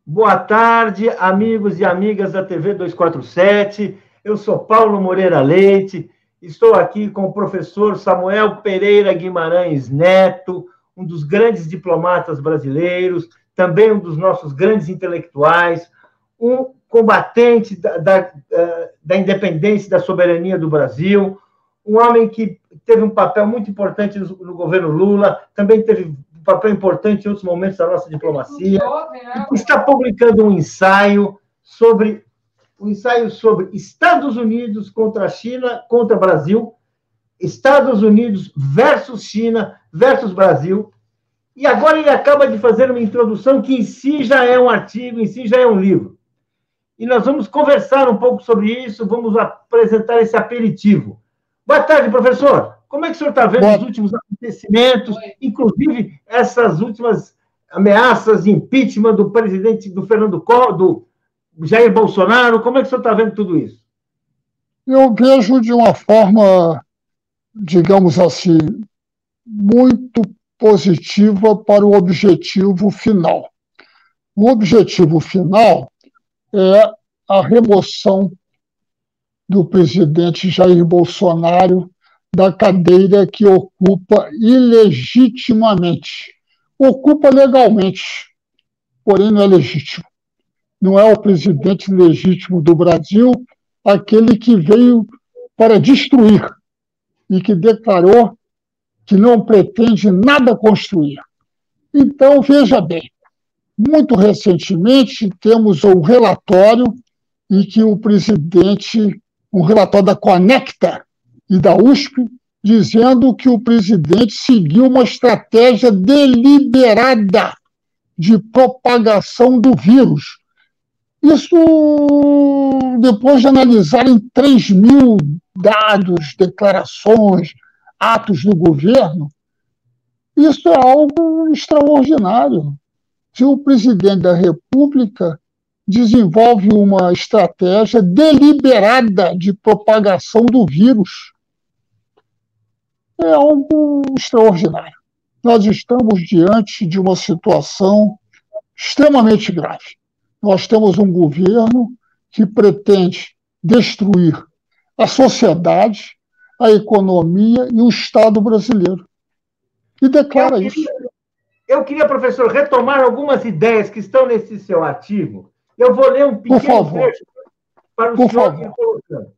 Boa tarde, amigos e amigas da TV 247. Eu sou Paulo Moreira Leite. Estou aqui com o professor Samuel Pereira Guimarães Neto, um dos grandes diplomatas brasileiros, também um dos nossos grandes intelectuais, um combatente da independência e da soberania do Brasil, um homem que teve um papel muito importante no governo Lula, também teve um papel importante em outros momentos da nossa diplomacia, e está publicando um ensaio sobre Estados Unidos contra a China, contra o Brasil, Estados Unidos versus China versus Brasil, e agora ele acaba de fazer uma introdução que em si já é um artigo, em si já é um livro. E nós vamos conversar um pouco sobre isso, vamos apresentar esse aperitivo. Boa tarde, professor. Como é que o senhor está vendo os últimos acontecimentos, inclusive essas últimas ameaças de impeachment do presidente, do Jair Bolsonaro? Como é que o senhor está vendo tudo isso? Eu vejo de uma forma, digamos assim, muito positiva para o objetivo final. O objetivo final é a remoção do presidente Jair Bolsonaro da cadeira que ocupa ilegitimamente. Ocupa legalmente, porém não é legítimo. Não é o presidente legítimo do Brasil, aquele que veio para destruir e que declarou que não pretende nada construir. Então, veja bem, muito recentemente temos um relatório em que o presidente, um relatório da Conecta e da USP, dizendo que o presidente seguiu uma estratégia deliberada de propagação do vírus. Isso, depois de analisarem 3.000 dados, declarações, atos do governo, isso é algo extraordinário. Se o presidente da República desenvolve uma estratégia deliberada de propagação do vírus, é algo extraordinário. Nós estamos diante de uma situação extremamente grave. Nós temos um governo que pretende destruir a sociedade, a economia e o Estado brasileiro. E declara isso. Eu queria, professor, retomar algumas ideias que estão nesse seu artigo. Eu vou ler um pequeno trecho para o senhor ir colocando.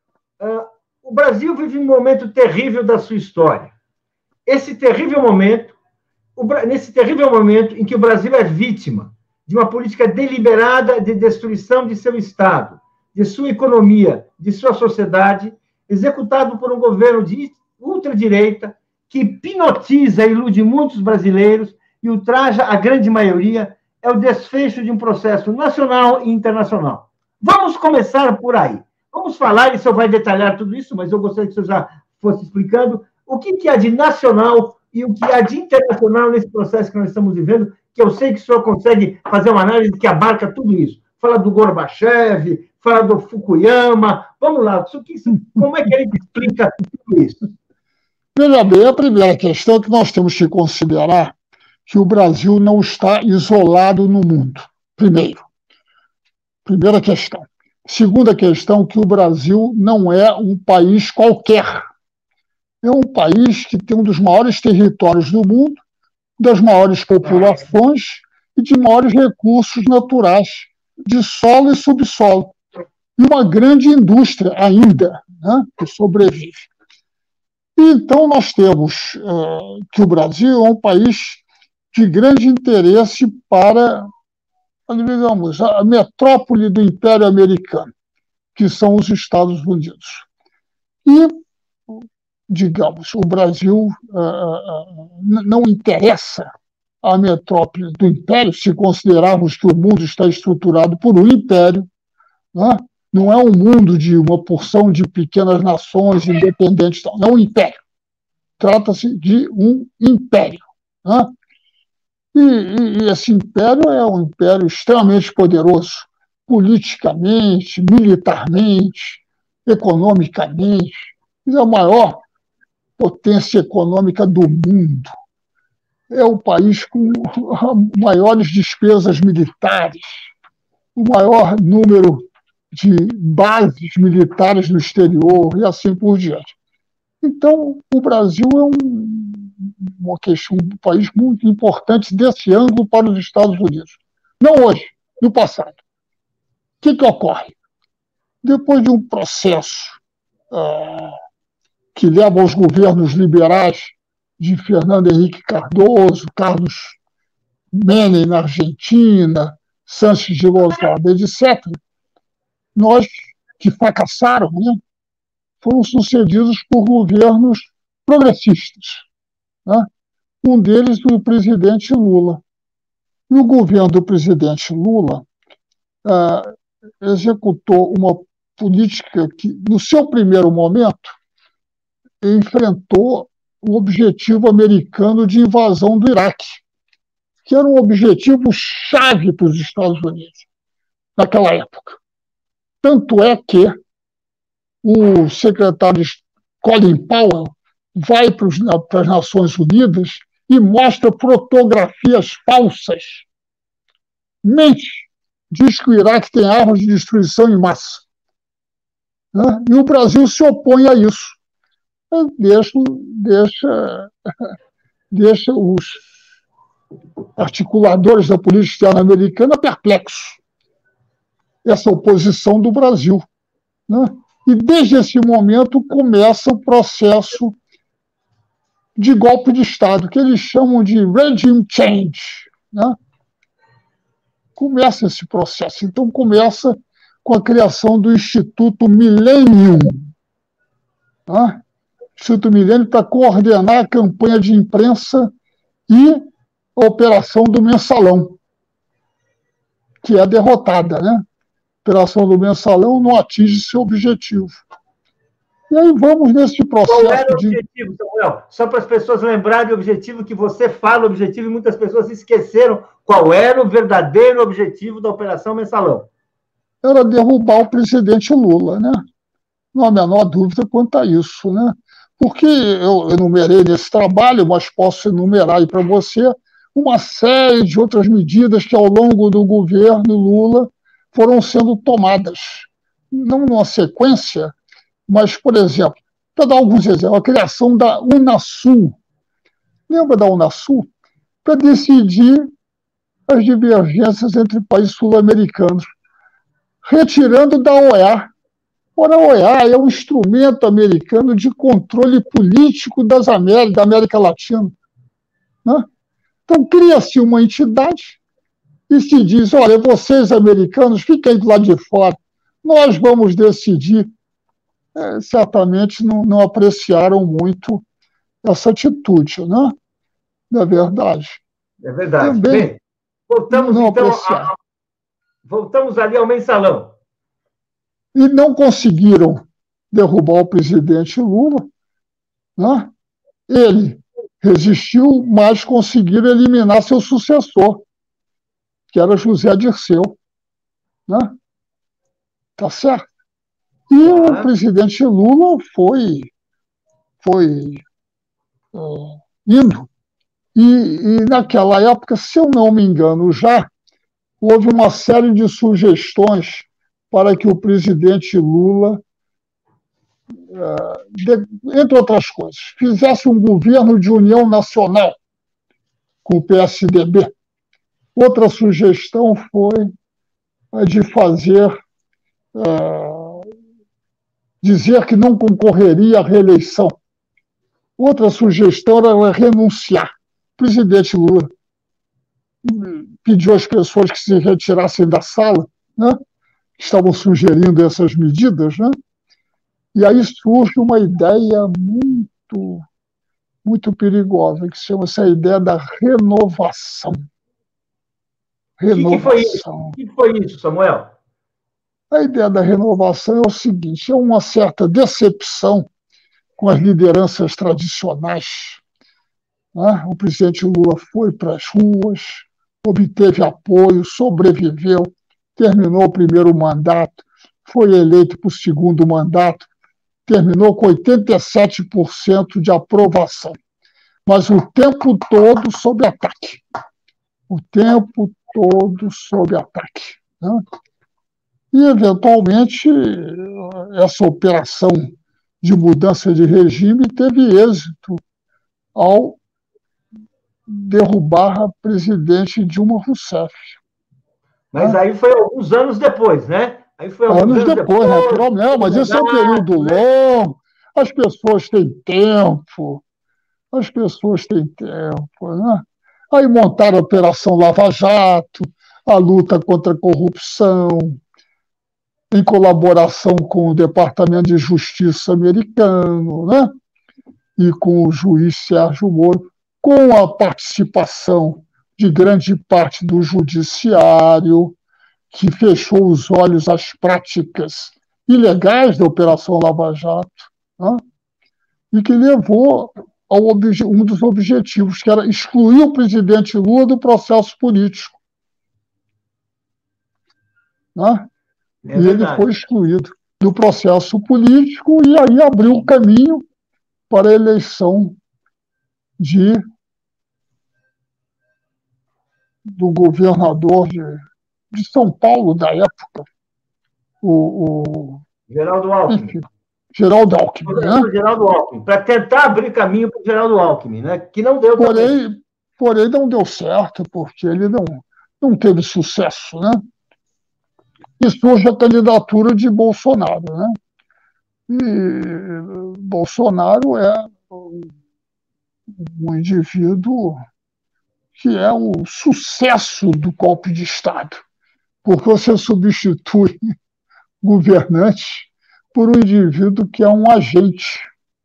O Brasil vive um momento terrível da sua história. Nesse terrível momento em que o Brasil é vítima de uma política deliberada de destruição de seu Estado, de sua economia, de sua sociedade, executado por um governo de ultradireita que hipnotiza e ilude muitos brasileiros e ultraja a grande maioria, é o desfecho de um processo nacional e internacional. Vamos começar por aí. Vamos falar, e o senhor vai detalhar tudo isso, mas eu gostaria que o senhor já fosse explicando o que há de nacional e o que há de internacional nesse processo que nós estamos vivendo, que eu sei que o senhor consegue fazer uma análise que abarca tudo isso. Fala do Gorbachev, fala do Fukuyama. Vamos lá, como é que ele explica tudo isso? Veja bem, a primeira questão é que nós temos que considerar que o Brasil não está isolado no mundo. Primeira questão. Segunda questão, que o Brasil não é um país qualquer. É um país que tem um dos maiores territórios do mundo, das maiores populações e de maiores recursos naturais, de solo e subsolo. E uma grande indústria ainda, né, que sobrevive. Então, nós temos que o Brasil é um país de grande interesse para, digamos, a metrópole do Império Americano, que são os Estados Unidos. E, digamos, o Brasil não interessa a metrópole do Império, se considerarmos que o mundo está estruturado por um império, né? Não é um mundo de uma porção de pequenas nações independentes, não. É um império. Trata-se de um império. Né? E esse império é um império extremamente poderoso, politicamente, militarmente, economicamente. É a maior potência econômica do mundo. é o país com maiores despesas militares, o maior número de bases militares no exterior e assim por diante. Então, o Brasil é um país muito importante desse ângulo para os Estados Unidos. Não hoje, no passado. O que ocorre? Depois de um processo que leva aos governos liberais de Fernando Henrique Cardoso, Carlos Menem na Argentina, Santos de Lozada, etc., nós, que fracassaram, né, foram sucedidos por governos progressistas. Né? Um deles, o presidente Lula. E o governo do presidente Lula executou uma política que, no seu primeiro momento, enfrentou o objetivo americano de invasão do Iraque, que era um objetivo chave para os Estados Unidos naquela época. Tanto é que o secretário Colin Powell vai para as Nações Unidas e mostra fotografias falsas. Mente, diz que o Iraque tem armas de destruição em massa. Né? E o Brasil se opõe a isso. Deixa os articuladores da política externa americana perplexos. Essa oposição do Brasil. Né? E desde esse momento começa o processo de golpe de Estado, que eles chamam de regime change. Né? Começa esse processo. Então, começa com a criação do Instituto Millennium. Né? Instituto Millennium para coordenar a campanha de imprensa e a operação do Mensalão, que é derrotada, né? A operação do Mensalão não atinge seu objetivo. E aí vamos nesse processo. Qual era o objetivo, Samuel? Só para as pessoas lembrarem o objetivo que você fala, o objetivo, e muitas pessoas esqueceram qual era o verdadeiro objetivo da Operação Mensalão. Era derrubar o presidente Lula, né? Não há a menor dúvida quanto a isso, né? Porque eu enumerei nesse trabalho, mas posso enumerar aí para você uma série de outras medidas que, ao longo do governo Lula, foram sendo tomadas. Não numa sequência, mas, por exemplo, para dar alguns exemplos, a criação da Unasul. Lembra da Unasul? Para decidir as divergências entre países sul-americanos, retirando da OEA. Ora, a OEA é um instrumento americano de controle político da América Latina. Né? Então, cria-se uma entidade e se diz, olha, vocês americanos, fiquem do lado de fora, nós vamos decidir. Certamente não apreciaram muito essa atitude, né? Não é verdade? É verdade. Também bem, voltamos ali ao Mensalão. E não conseguiram derrubar o presidente Lula. Né? Ele resistiu, mas conseguiram eliminar seu sucessor, que era José Dirceu. Né? Tá certo? E o presidente Lula foi indo. E naquela época, se eu não me engano, já houve uma série de sugestões para que o presidente Lula, entre outras coisas, fizesse um governo de união nacional com o PSDB. Outra sugestão foi a de dizer que não concorreria à reeleição. Outra sugestão era renunciar. O presidente Lula pediu às pessoas que se retirassem da sala, né? Estavam sugerindo essas medidas, né? E aí surge uma ideia muito perigosa, que chama-se a ideia da renovação. O que foi isso, Samuel? A ideia da renovação é o seguinte, é uma certa decepção com as lideranças tradicionais. Né? O presidente Lula foi para as ruas, obteve apoio, sobreviveu, terminou o primeiro mandato, foi eleito para o segundo mandato, terminou com 87% de aprovação. mas o tempo todo sob ataque. O tempo todo sob ataque. Né? E, eventualmente, essa operação de mudança de regime teve êxito ao derrubar a presidente Dilma Rousseff. Mas aí foi alguns anos depois, né? Aí foi alguns anos depois, naturalmente, mas isso é um período longo, as pessoas têm tempo, né? Aí montaram a Operação Lava Jato, a luta contra a corrupção, em colaboração com o Departamento de Justiça americano, né? E com o juiz Sérgio Moro, com a participação de grande parte do judiciário, que fechou os olhos às práticas ilegais da Operação Lava Jato, né? E que levou a um dos objetivos, que era excluir o presidente Lula do processo político. Né? E ele foi excluído do processo político e aí abriu o caminho para a eleição do governador de São Paulo da época, o Geraldo Alckmin. Enfim, Geraldo Alckmin, né? Geraldo Alckmin, para tentar abrir caminho para o Geraldo Alckmin, né? Que não deu. Porém, não deu certo, porque ele não teve sucesso, né? E surge a candidatura de Bolsonaro, né? E Bolsonaro é um indivíduo que é o sucesso do golpe de Estado, porque você substitui governante por um indivíduo que é um agente.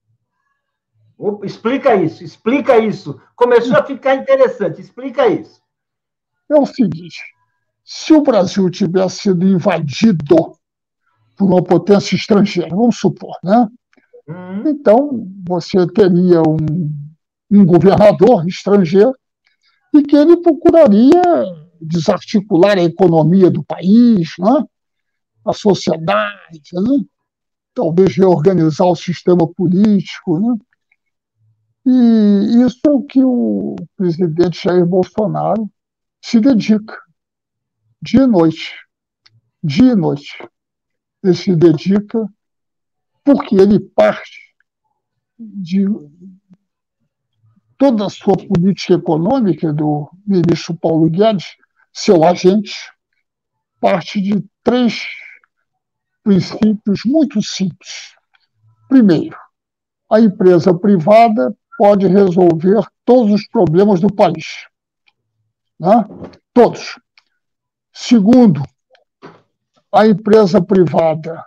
Explica isso. Começou a ficar interessante, explica isso. É o seguinte, se o Brasil tivesse sido invadido por uma potência estrangeira, vamos supor, né? Então, você teria um governador estrangeiro e que ele procuraria desarticular a economia do país, né? A sociedade, né? Talvez reorganizar o sistema político, né? E isso é o que o presidente Jair Bolsonaro se dedica, dia e noite. Dia e noite. Ele se dedica porque ele parte de toda a sua política econômica do ministro Paulo Guedes, seu agente, parte de 3 princípios muito simples. Primeiro, a empresa privada pode resolver todos os problemas do país. Né? Todos. Segundo, a empresa privada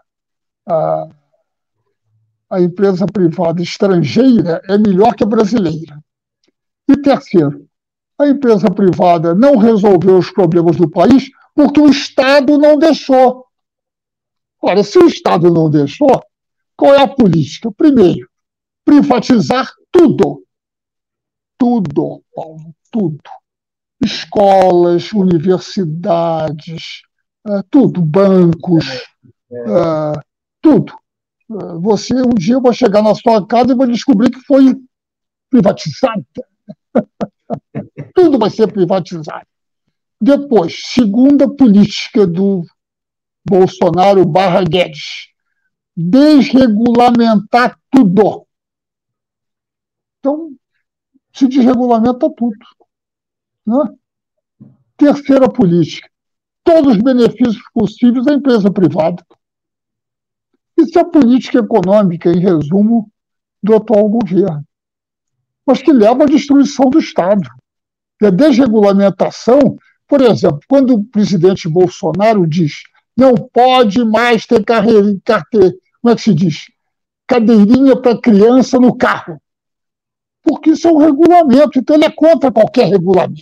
estrangeira é melhor que a brasileira. E terceiro, a empresa privada não resolveu os problemas do país porque o Estado não deixou. Ora, se o Estado não deixou, qual é a política? Primeiro, privatizar tudo. Tudo, Paulo, tudo. Escolas, universidades, tudo, bancos, tudo. Você um dia vai chegar na sua casa e vai descobrir que foi privatizado. Tudo vai ser privatizado. Depois, segunda política do Bolsonaro / Guedes, desregulamentar tudo. Então, se desregulamenta tudo. Né? Terceira política, todos os benefícios possíveis à empresa privada. Isso é a política econômica, em resumo, do atual governo, mas que leva à destruição do Estado. E a desregulamentação, por exemplo, quando o presidente Bolsonaro diz não pode mais ter como é que se diz? Cadeirinha para criança no carro. Porque isso é um regulamento, então ele é contra qualquer regulamento.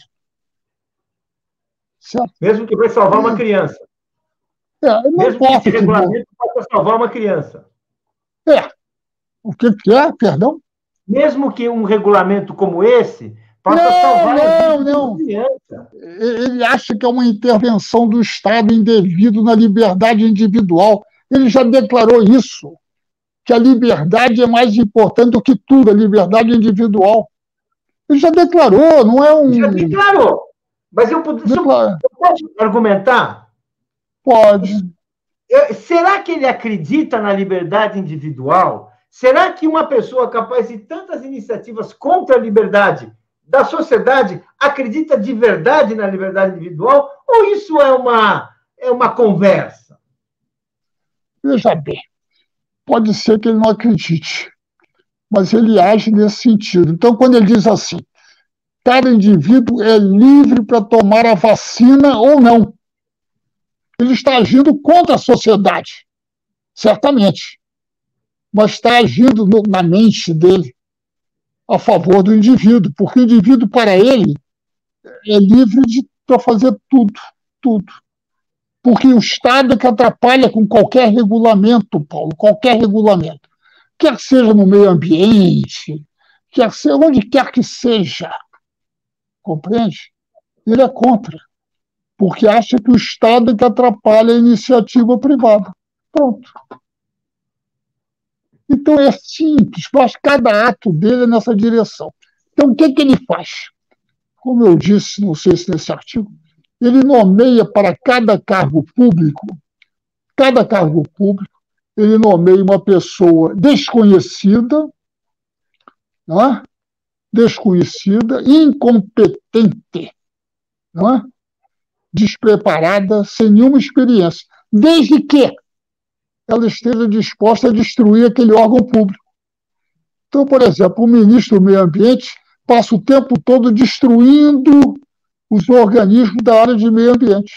Certo? Mesmo que vai salvar uma criança. Mesmo que esse regulamento possa salvar uma criança. O que é? Perdão? Mesmo que um regulamento como esse possa salvar uma criança. Ele acha que é uma intervenção do Estado indevido na liberdade individual. Ele já declarou isso, que a liberdade é mais importante do que tudo, a liberdade individual. Ele já declarou, não é um... Já declarou. Mas eu posso argumentar? Pode. Será que ele acredita na liberdade individual? Será que uma pessoa capaz de tantas iniciativas contra a liberdade da sociedade acredita de verdade na liberdade individual? Ou isso é uma conversa? Veja bem, pode ser que ele não acredite, mas ele age nesse sentido. Então, quando ele diz assim, cada indivíduo é livre para tomar a vacina ou não, ele está agindo contra a sociedade, certamente, mas está agindo na mente dele a favor do indivíduo, porque o indivíduo, para ele, é livre para fazer tudo, tudo. Porque o Estado é que atrapalha com qualquer regulamento, Paulo, qualquer regulamento. Quer seja no meio ambiente, quer seja onde quer que seja. Compreende? Ele é contra, porque acha que o Estado é que atrapalha a iniciativa privada. Pronto. Então é simples, mas cada ato dele é nessa direção. Então o que ele faz? Como eu disse, não sei se nesse artigo, ele nomeia para cada cargo público, ele nomeia uma pessoa desconhecida, não é? Desconhecida, incompetente, não é? Despreparada, sem nenhuma experiência, desde que ela esteja disposta a destruir aquele órgão público. Então, por exemplo, o ministro do Meio Ambiente passa o tempo todo destruindo os organismos da área de meio ambiente,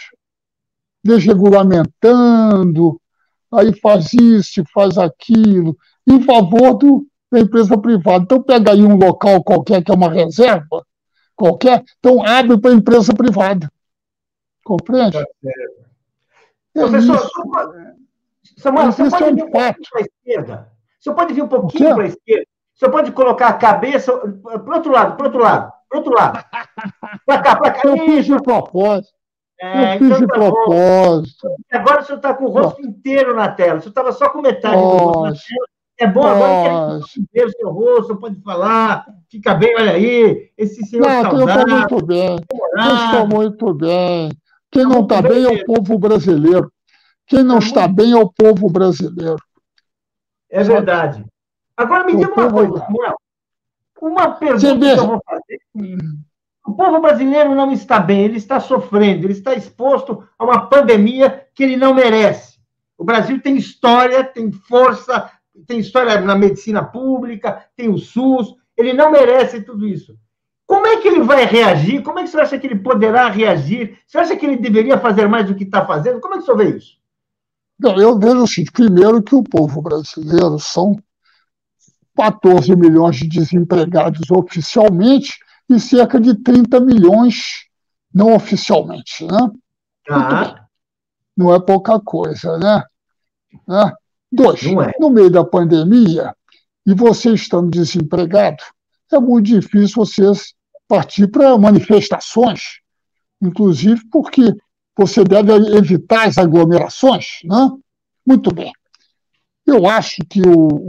desregulamentando, aí faz isso, faz aquilo, em favor da empresa privada. Então, pega aí um local qualquer, que é uma reserva, qualquer, então abre para a empresa privada. Compreende? Professor, Samuel, você pode vir um fato. Para a esquerda? Você pode vir um pouquinho para a esquerda? Você pode colocar a cabeça para o outro lado, para o outro lado. Para cá, para cá. Eu fiz de propósito. Então tá propósito. Agora o senhor está com o rosto inteiro na tela. O senhor estava só com metade do rosto na tela. É bom agora que ver o seu rosto, pode falar, fica bem, olha aí. Esse senhor saudável. Eu estou muito bem. Eu estou muito bem. Quem não está bem é o povo brasileiro. Quem não está bem é o povo brasileiro. É verdade. Agora me diga uma coisa, Samuel. Uma pergunta que eu vou fazer. O povo brasileiro não está bem, ele está sofrendo, ele está exposto a uma pandemia que ele não merece. O Brasil tem história, tem força, tem história na medicina pública, tem o SUS, ele não merece tudo isso. Como é que ele vai reagir? Como é que você acha que ele poderá reagir? Você acha que ele deveria fazer mais do que está fazendo? Como é que você vê isso? Não, eu vejo assim, primeiro que o povo brasileiro são 14 milhões de desempregados oficialmente e cerca de 30 milhões não oficialmente, né? Muito bem. Não é pouca coisa, né? Dois, no meio da pandemia, e você estando desempregado, é muito difícil você partir para manifestações, inclusive porque você deve evitar as aglomerações, né? Muito bem. Eu acho que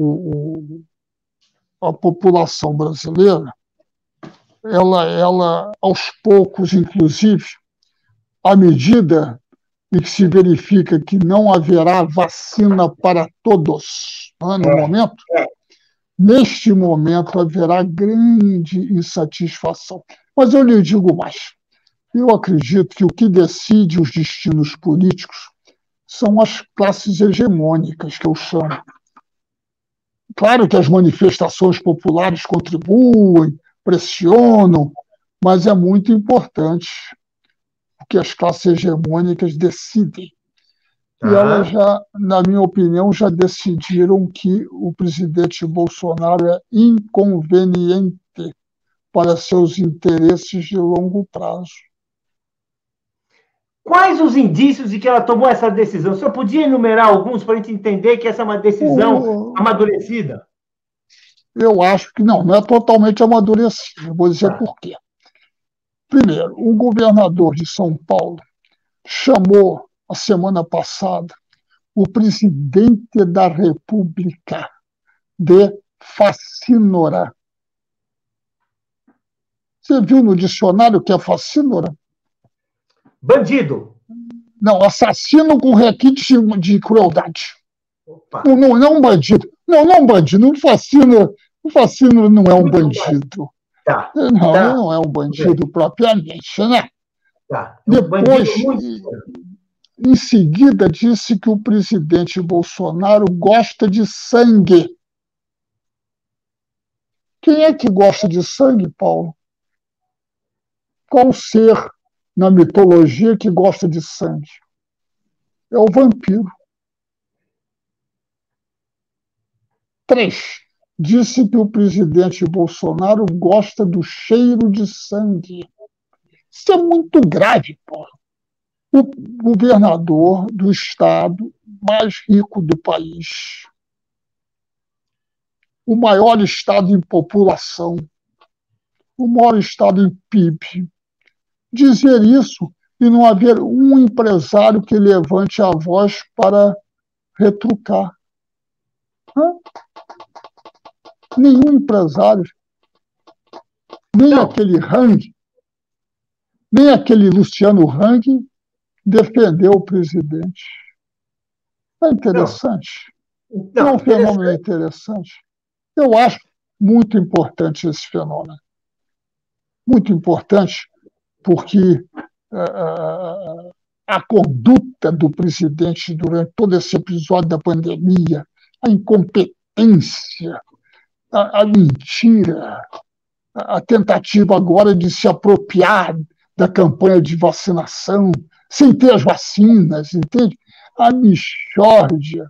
a população brasileira, ela, aos poucos, inclusive, à medida em que se verifica que não haverá vacina para todos, né, no momento, neste momento haverá grande insatisfação. Mas eu lhe digo mais. Eu acredito que o que decide os destinos políticos são as classes hegemônicas, que eu chamo. Claro que as manifestações populares contribuem, pressionam, mas é muito importante que as classes hegemônicas decidem. E elas já, na minha opinião, já decidiram que o presidente Bolsonaro é inconveniente para seus interesses de longo prazo. Quais os indícios de que ela tomou essa decisão? O senhor podia enumerar alguns para a gente entender que essa é uma decisão amadurecida? Eu acho que não é totalmente amadurecida. Eu vou dizer por quê. Primeiro, o governador de São Paulo chamou, a semana passada, o presidente da República de facínora. Você viu no dicionário o que é fascínora? Bandido. Não, assassino com requinte de crueldade. Opa. Não é um bandido. Não é um bandido. Um fascínora não é um bandido. Tá. Não, Tá. não é um bandido propriamente, né? Tá. Depois, em seguida, disse que o presidente Bolsonaro gosta de sangue. Quem é que gosta de sangue, Paulo? Qual ser na mitologia que gosta de sangue? É o vampiro. 3. Disse que o presidente Bolsonaro gosta do cheiro de sangue. Isso é muito grave, Paulo. O governador do estado mais rico do país, o maior estado em população, o maior estado em PIB, dizer isso e não haver um empresário que levante a voz para retrucar. Nenhum empresário, nem aquele Hang, nem aquele Luciano Hang defendeu o presidente. É interessante. Não é um fenômeno interessante. Eu acho muito importante esse fenômeno. Muito importante, porque a conduta do presidente durante todo esse episódio da pandemia, a incompetência, a mentira, a tentativa agora de se apropriar da campanha de vacinação, sem ter as vacinas, entende? A mixórdia.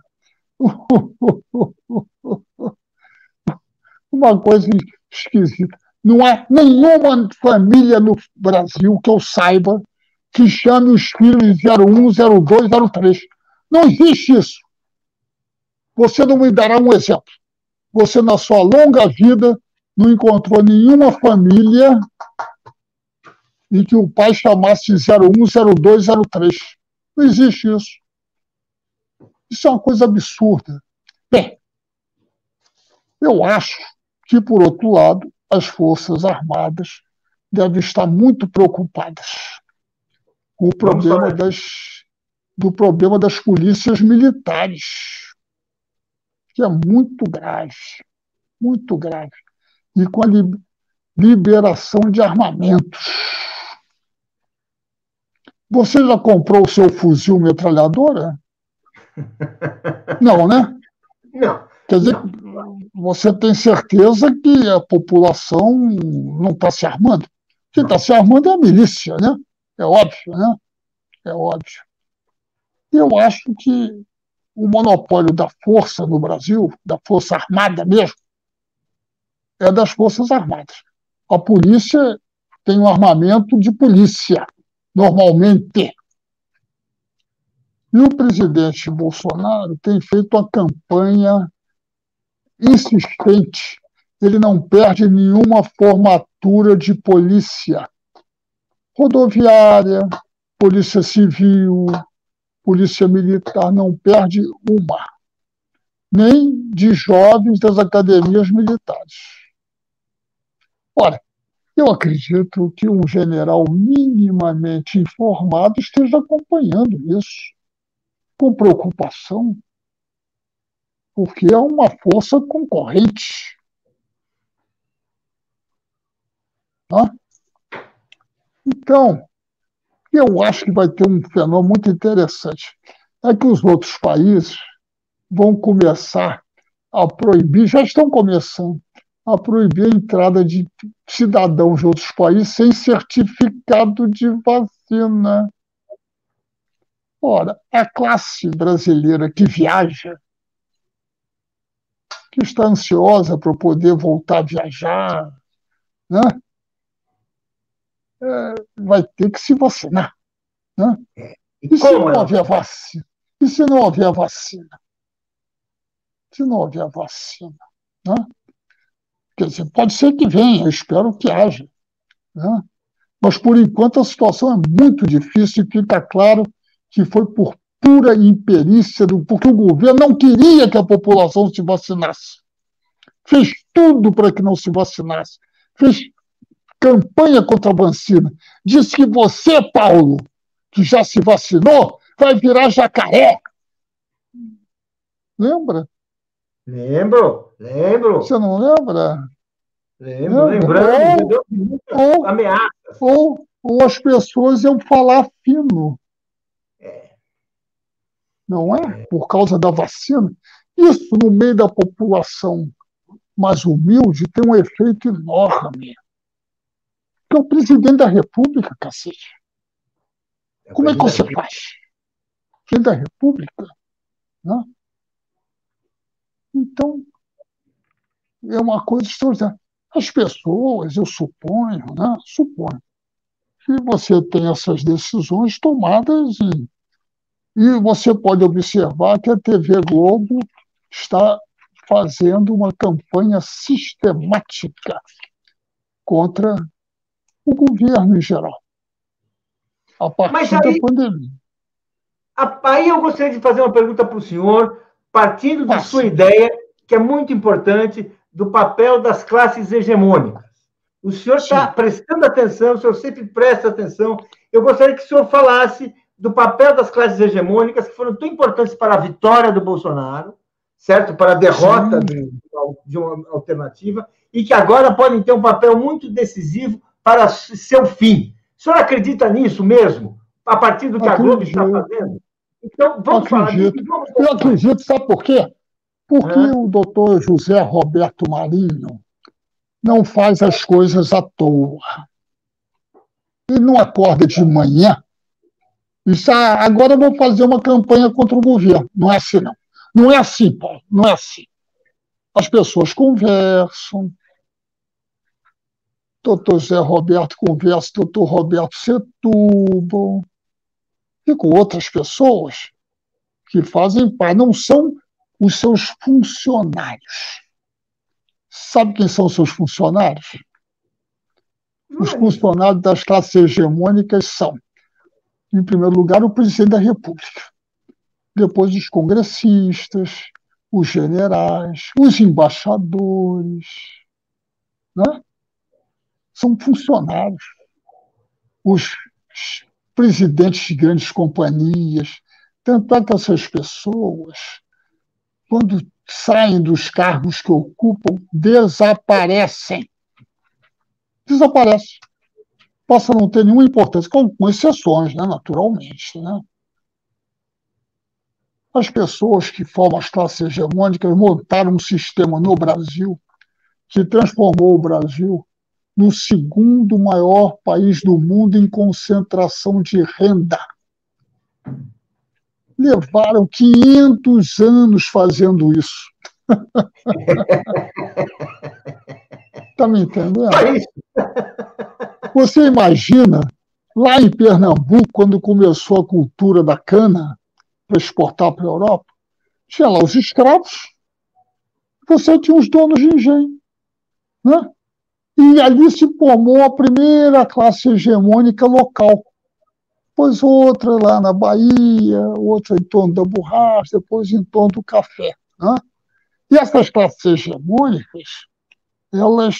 Uma coisa esquisita. Não há nenhuma família no Brasil que eu saiba que chame os filhos de 01, 02, 03. Não existe isso. Você não me dará um exemplo. Você, na sua longa vida, não encontrou nenhuma família em que o pai chamasse 01, 02, 03. Não existe isso. Isso é uma coisa absurda. Bem, eu acho que, por outro lado, as Forças Armadas devem estar muito preocupadas com o problema das polícias militares, que é muito grave, muito grave. E com a liberação de armamentos. Você já comprou o seu fuzil metralhadora? Não, né? Não. Quer dizer, você tem certeza que a população não está se armando? Quem está se armando é a milícia, né? É óbvio, né? É óbvio. Eu acho que o monopólio da força no Brasil, da força armada mesmo, é das Forças Armadas. A polícia tem um armamento de polícia, normalmente. E o presidente Bolsonaro tem feito uma campanha insistente. Ele não perde nenhuma formatura de polícia rodoviária, polícia civil, polícia militar, não perde uma, nem de jovens das academias militares. Ora, eu acredito que um general minimamente informado esteja acompanhando isso com preocupação, porque é uma força concorrente. Então, eu acho que vai ter um fenômeno muito interessante. É que os outros países vão começar a proibir, já estão começando, a proibir a entrada de cidadãos de outros países sem certificado de vacina. Ora, a classe brasileira que viaja, que está ansiosa para poder voltar a viajar, né? Vai ter que se vacinar. Né? E se não houver vacina? E se não houver vacina? Se não houver vacina? Né? Quer dizer, pode ser que venha, eu espero que haja. Né? Mas, por enquanto, a situação é muito difícil e fica claro que foi por pura imperícia, porque o governo não queria que a população se vacinasse. Fez tudo para que não se vacinasse. Fez campanha contra a vacina. Disse que você, Paulo, que já se vacinou, vai virar jacaré. Lembra? Lembro. Você não lembra? Lembrando, deu muitas ameaças. Ou as pessoas iam falar fino. Não é? Por causa da vacina. Isso, no meio da população mais humilde, tem um efeito enorme. Que é o presidente da República, cacete. Como é que você faz? Presidente da República? Né? Então, é uma coisa extraordinária. As pessoas, eu suponho, que você tem essas decisões tomadas e você pode observar que a TV Globo está fazendo uma campanha sistemática contra o governo em geral, a partir da pandemia. Aí eu gostaria de fazer uma pergunta para o senhor, partindo de sua ideia, que é muito importante, do papel das classes hegemônicas. O senhor está prestando atenção, o senhor sempre presta atenção. Eu gostaria que o senhor falasse do papel das classes hegemônicas, que foram tão importantes para a vitória do Bolsonaro, certo? Para a derrota de uma alternativa, e que agora podem ter um papel muito decisivo para seu fim. O senhor acredita nisso mesmo? A partir do que a Globo está fazendo? Então, vamos falar disso. Eu acredito, sabe por quê? Porque o doutor José Roberto Marinho não faz as coisas à toa. Ele não acorda de manhã e diz, agora eu vou fazer uma campanha contra o governo. Não é assim, não. Não é assim, Paulo, não é assim. As pessoas conversam, doutor José Roberto conversa, doutor Roberto Setúbal, e com outras pessoas que fazem parte, não são os seus funcionários. Sabe quem são os seus funcionários? Os funcionários das classes hegemônicas são, em primeiro lugar, o presidente da República, depois os congressistas, os generais, os embaixadores, né? São funcionários. Os presidentes de grandes companhias. Tanto é que essas pessoas, quando saem dos cargos que ocupam, desaparecem. Desaparecem. Possa não ter nenhuma importância, com exceções, né, naturalmente. Né? As pessoas que formam as classes hegemônicas montaram um sistema no Brasil que transformou o Brasil no segundo maior país do mundo em concentração de renda. Levaram 500 anos fazendo isso. Está me entendendo? Você imagina, lá em Pernambuco, quando começou a cultura da cana para exportar para a Europa, tinha lá os escravos, você tinha os donos de engenho. Né? E ali se formou a primeira classe hegemônica local. Depois outra lá na Bahia, outra em torno da borracha, depois em torno do café. Né? E essas classes hegemônicas, elas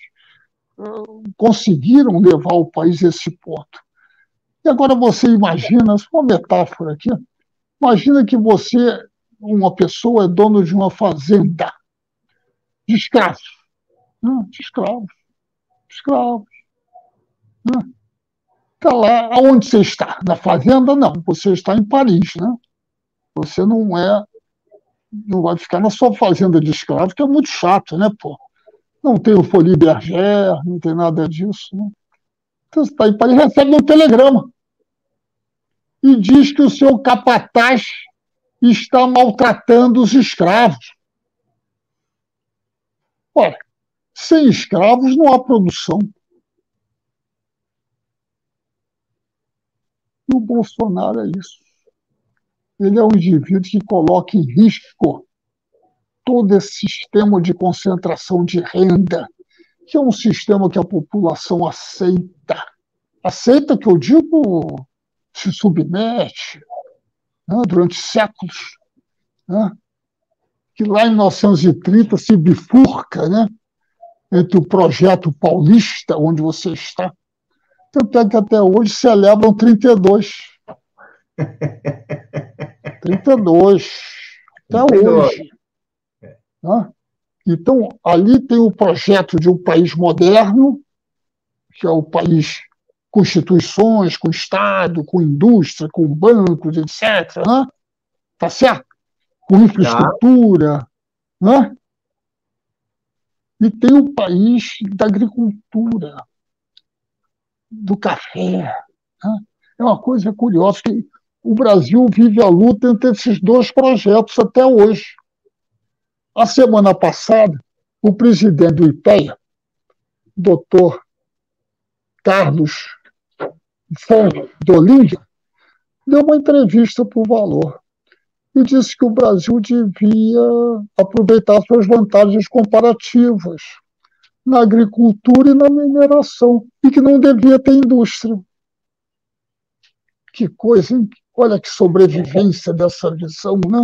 conseguiram levar o país a esse ponto. E agora você imagina, uma metáfora aqui, imagina que você, uma pessoa, é dono de uma fazenda de escravos. Né? De escravos. Né? Está lá, aonde você está? Na fazenda? Não, você está em Paris, né? Você não vai ficar na sua fazenda de escravo, que é muito chato, né, pô? Não tem o Folie Bergère, não tem nada disso, né? Então você está em Paris, recebe um telegrama e diz que o seu capataz está maltratando os escravos. Ora, sem escravos não há produção. E o Bolsonaro é isso. Ele é um indivíduo que coloca em risco todo esse sistema de concentração de renda, que é um sistema que a população aceita. Aceita, que eu digo, se submete, né, durante séculos. Né, que lá em 1930 se bifurca, né, entre o projeto paulista, onde você está, tanto é que até hoje celebram 32. 32, até 32. hoje. Né? Então, ali tem o projeto de um país moderno, que é o país com instituições, com Estado, com indústria, com bancos, etc. Né? Tá certo? Com infraestrutura. Né? E tem o país da agricultura, do café. Né? É uma coisa curiosa, que o Brasil vive a luta entre esses dois projetos até hoje. A semana passada, o presidente do IPEA, doutor Carlos Fonte de Olinda, deu uma entrevista para o Valor e disse que o Brasil devia aproveitar suas vantagens comparativas na agricultura e na mineração, e que não devia ter indústria. Que coisa, hein? Olha que sobrevivência dessa visão, né?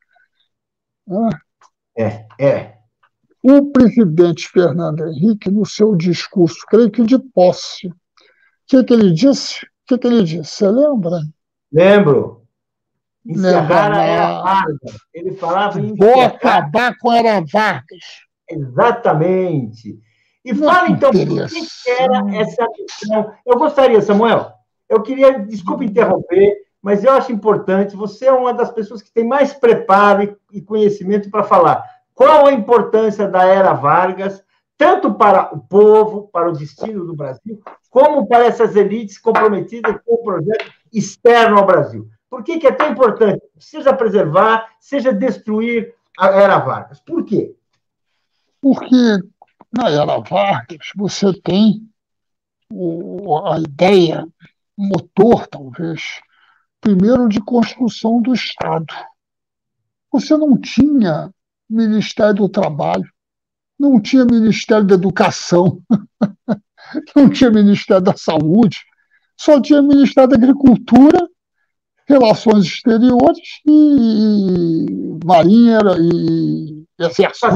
O presidente Fernando Henrique, no seu discurso, creio que de posse, o que ele disse? O que ele disse? Você lembra? Lembro. Encerrar a Era Vargas. Ele falava em Vou acabar com a Era Vargas. Exatamente. E fala, então, por que era essa missão? Eu gostaria, Samuel, desculpa interromper, mas eu acho importante, você é uma das pessoas que tem mais preparo e conhecimento para falar. Qual a importância da Era Vargas, tanto para o povo, para o destino do Brasil, como para essas elites comprometidas com o projeto externo ao Brasil? Por que é tão importante, seja preservar, seja destruir a Era Vargas? Por quê? Porque na Era Vargas você tem a ideia, motor, talvez, primeiro de construção do Estado. Você não tinha Ministério do Trabalho, não tinha Ministério da Educação, não tinha Ministério da Saúde, só tinha Ministério da Agricultura, Relações Exteriores e Marinha e Exército.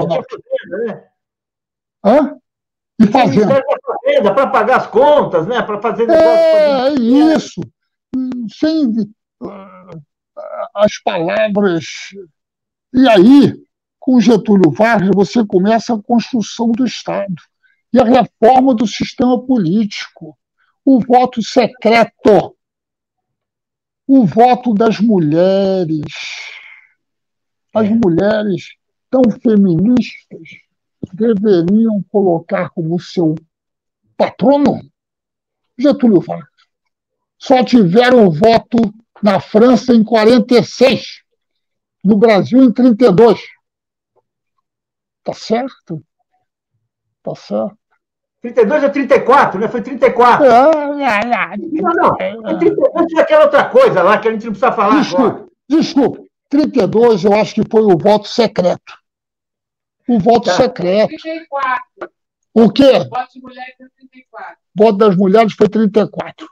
E Fazenda. Para pagar as contas, né? Para fazer negócio. Isso. Sem as palavras. E aí, com Getúlio Vargas, você começa a construção do Estado e a reforma do sistema político, o voto secreto, o voto das mulheres. As mulheres tão feministas deveriam colocar como seu patrono Getúlio Vargas. Só tiveram voto na França em 46, no Brasil em 32. Tá certo? Tá certo. 32 ou 34, né? Foi 34. Não. Foi 32 e aquela outra coisa lá que a gente não precisa falar agora. Desculpa. 32 eu acho que foi o voto secreto. O voto secreto. 34. O quê? O voto de mulheres foi 34. O voto das mulheres foi 34.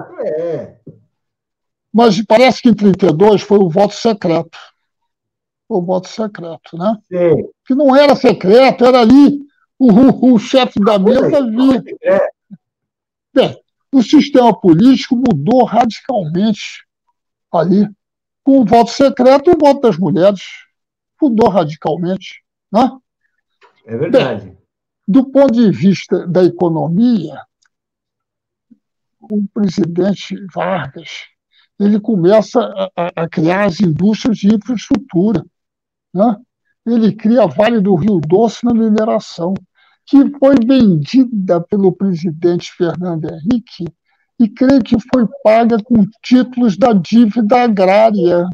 Mas parece que em 32 foi o voto secreto. O voto secreto, né? Sim. Que não era secreto, era ali o chefe da mesa via. Bem, o sistema político mudou radicalmente ali. Com o voto secreto, o voto das mulheres mudou radicalmente. Né? É verdade. Bem, do ponto de vista da economia, o presidente Vargas ele começa a criar as indústrias de infraestrutura. Né? Ele cria a Vale do Rio Doce na mineração, que foi vendida pelo presidente Fernando Henrique e creio que foi paga com títulos da dívida agrária,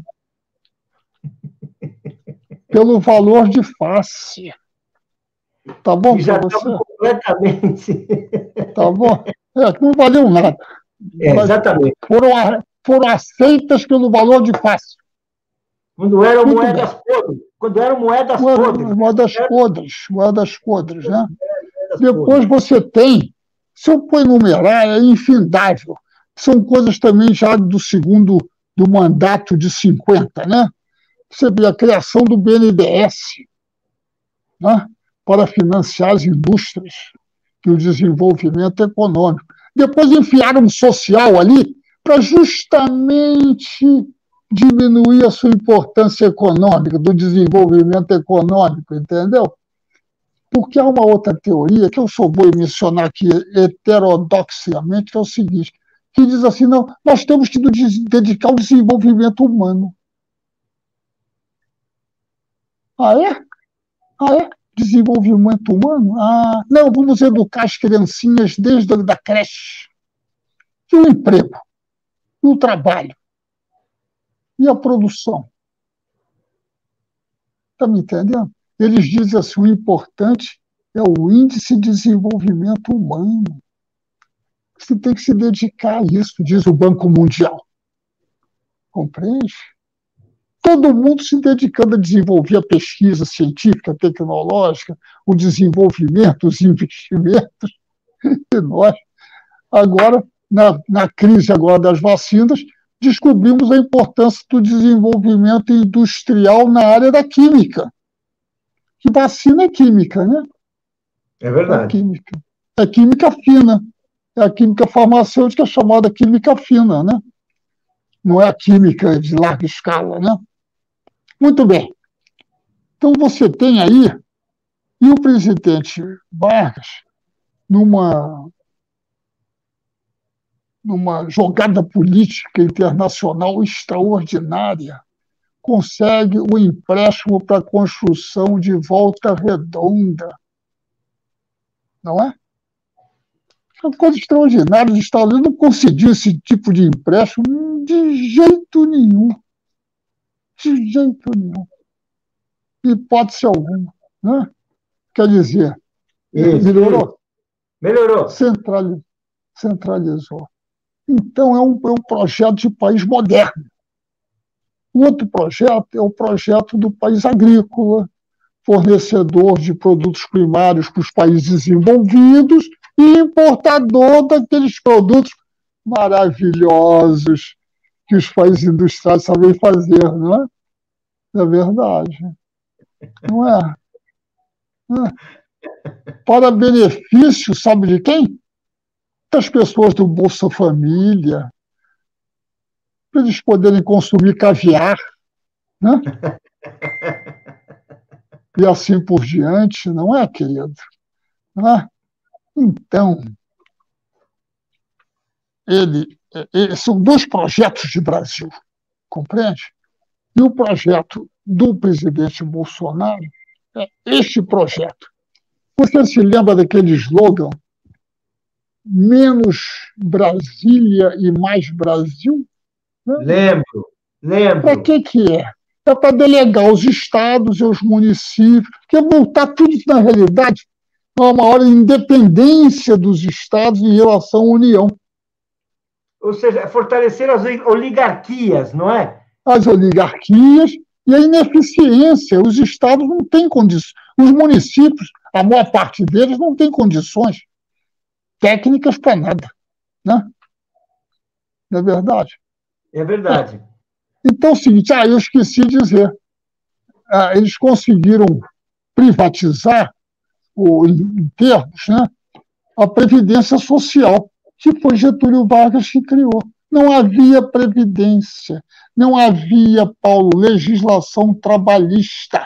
pelo valor de face. Tá bom já para você? Completamente. Tá bom? Não valeu nada. Exatamente. Foram aceitas pelo valor de face. Quando eram moedas podres. Quando eram moedas podres. Moedas podres, né? Depois você tem, se eu for enumerar, é infindável. São coisas também já do mandato de 50, né? Você vê a criação do BNDES, né? para financiar as indústrias e o desenvolvimento econômico. Depois enfiaram um social ali para justamente diminuir a sua importância econômica, do desenvolvimento econômico, entendeu? Porque há uma outra teoria, que eu só vou mencionar aqui heterodoxamente, que é o seguinte, que diz assim, não, nós temos que nos dedicar ao desenvolvimento humano. Ah, é? Ah, é? Desenvolvimento humano? Ah, não, vamos educar as criancinhas desde a creche. E o emprego, e o trabalho, e a produção. Está me entendendo? Eles dizem assim, o importante é o índice de desenvolvimento humano. Você tem que se dedicar a isso, diz o Banco Mundial. Compreende? Todo mundo se dedicando a desenvolver a pesquisa científica, tecnológica, o desenvolvimento, os investimentos. E nós, agora, na crise agora das vacinas, descobrimos a importância do desenvolvimento industrial na área da química. Que vacina é química, né? É verdade. É química. É química fina. É a química farmacêutica chamada química fina, né? Não é a química de larga escala, né? Muito bem. Então, você tem aí, e o presidente Vargas, numa jogada política internacional extraordinária, consegue o empréstimo para a construção de Volta Redonda. Não é? É uma coisa extraordinária. Os Estados Unidos não conseguiu esse tipo de empréstimo de jeito nenhum. De jeito nenhum. Hipótese alguma. Né? Quer dizer, melhorou? Melhorou. Centralizou. Então, é um projeto de país moderno. O outro projeto é o projeto do país agrícola, fornecedor de produtos primários para os países desenvolvidos e importador daqueles produtos maravilhosos que os países industriais sabem fazer, não é? É verdade. Não é? Não é? Para benefício, sabe de quem? Das pessoas do Bolsa Família, para eles poderem consumir caviar, né? E assim por diante, não é, querido? Não é? Então, são dois projetos de Brasil, compreende? E o projeto do presidente Bolsonaro é este projeto. Você se lembra daquele slogan? Menos Brasília e mais Brasil? Lembro. Para que é? É para delegar os estados e os municípios, porque voltar tudo isso, na realidade, a uma maior independência dos estados em relação à União. Ou seja, fortalecer as oligarquias, não é? As oligarquias e a ineficiência. Os estados não têm condições. Os municípios, a maior parte deles, não tem condições técnicas para nada. Né? Não é verdade? É verdade. Então, é o seguinte, eu esqueci de dizer. Eles conseguiram privatizar, em termos, né, a Previdência Social, que foi Getúlio Vargas que criou. Não havia Previdência, não havia, Paulo, legislação trabalhista.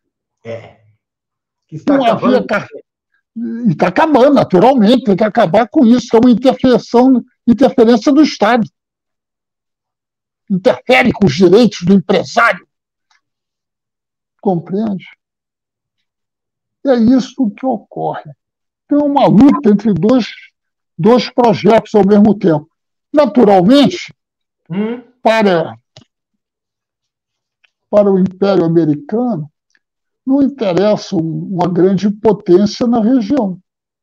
Que está não acabando. E está acabando, naturalmente, tem que acabar com isso, é uma interferência do Estado. Interfere com os direitos do empresário. Compreende? É isso que ocorre. Tem uma luta entre dois projetos ao mesmo tempo. Naturalmente, para o Império Americano, não interessa uma grande potência na região.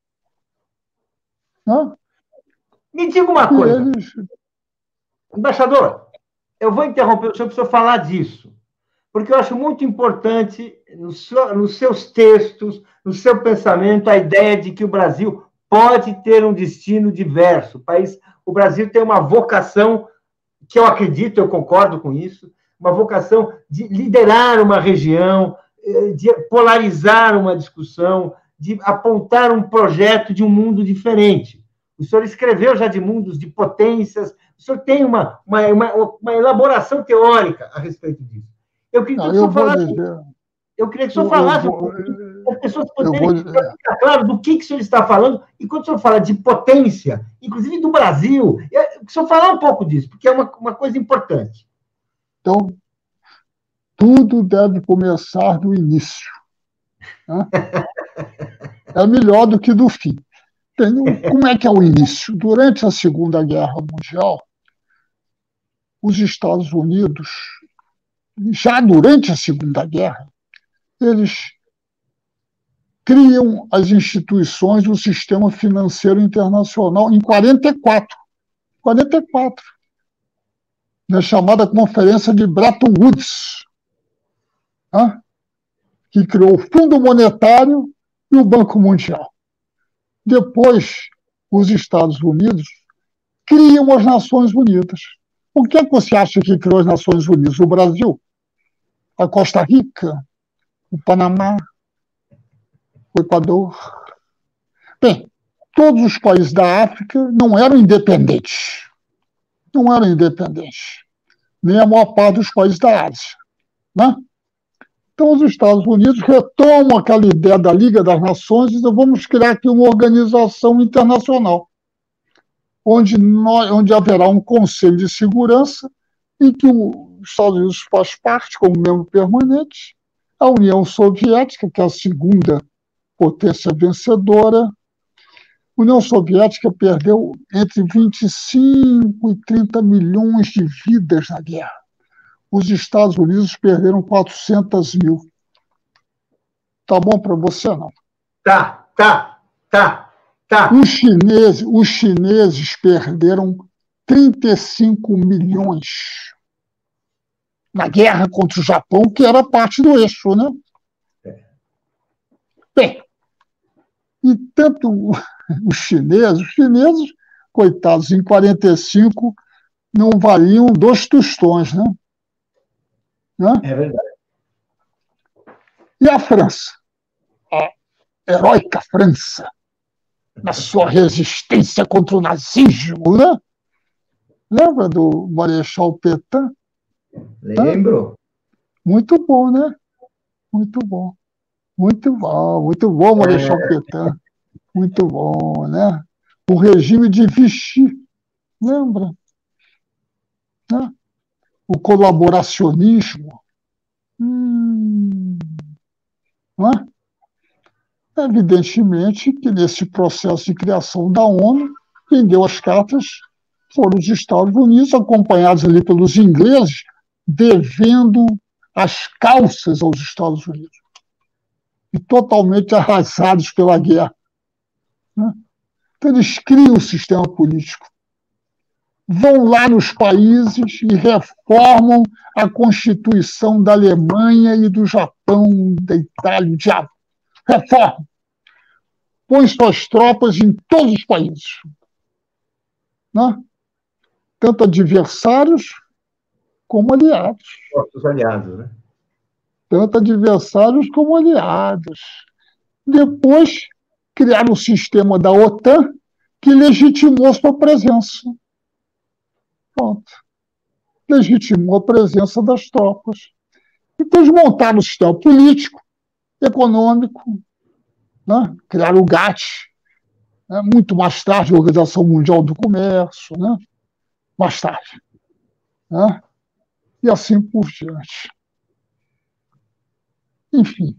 Né? Me diga uma coisa. Embaixador, eu vou interromper o senhor para o senhor falar disso, porque eu acho muito importante, nos seus textos, no seu pensamento, a ideia de que o Brasil pode ter um destino diverso. O Brasil tem uma vocação, que eu acredito, eu concordo com isso, uma vocação de liderar uma região, de polarizar uma discussão, de apontar um projeto de um mundo diferente. O senhor escreveu já de mundos, de potências, o senhor tem uma elaboração teórica a respeito disso. Eu queria que o senhor falasse. Eu queria que o senhor falasse um pouco, as pessoas poderem ficar claro do que o senhor está falando, e quando o senhor fala de potência, inclusive do Brasil, que o senhor falar um pouco disso, porque é uma coisa importante. Então, tudo deve começar do início. Né? É melhor do que do fim. Como é que é o início? Durante a Segunda Guerra Mundial, os Estados Unidos, já durante a Segunda Guerra, eles criam as instituições do sistema financeiro internacional em 1944. 1944. Na chamada Conferência de Bretton Woods, que criou o Fundo Monetário e o Banco Mundial. Depois, os Estados Unidos criam as Nações Unidas. O que é que você acha que criou as Nações Unidas? O Brasil? A Costa Rica? O Panamá? O Equador? Bem, todos os países da África não eram independentes. Não eram independentes. Nem a maior parte dos países da Ásia. Né? Então, os Estados Unidos retomam aquela ideia da Liga das Nações e dizem, vamos criar aqui uma organização internacional, onde haverá um Conselho de Segurança em que os Estados Unidos faz parte como membro permanente, a União Soviética, que é a segunda potência vencedora. A União Soviética perdeu entre 25 e 30 milhões de vidas na guerra. Os Estados Unidos perderam 400 mil. Tá bom para você, não? Tá. Os chineses perderam 35 milhões na guerra contra o Japão, que era parte do eixo, né? Bem, e tanto os chineses, coitados, em 1945 não valiam 2 tostões, né? É verdade. E a França? A heróica França, na sua resistência contra o nazismo, né? Lembra do Marechal Pétain? Lembro. Muito bom, né? Muito bom, Marechal Pétain. Muito bom, né? O regime de Vichy, lembra? Né? O colaboracionismo. Não é? Evidentemente que nesse processo de criação da ONU, quem deu as cartas foram os Estados Unidos, acompanhados ali pelos ingleses, devendo as calças aos Estados Unidos. E totalmente arrasados pela guerra. Né? Então, eles criam o sistema político. Vão lá nos países e reformam a Constituição da Alemanha e do Japão, da Itália, o diabo. Reformam. Põe suas tropas em todos os países. Né? Tanto adversários como aliados. Nossos aliados, né? Tanto adversários como aliados. Depois, criaram o sistema da OTAN, que legitimou sua presença. Pronto. Legitimou a presença das tropas. Então, eles montaram o sistema político, econômico, né? Criaram o GATT, né? Muito mais tarde, a Organização Mundial do Comércio, né? Mais tarde. Né? E assim por diante. Enfim.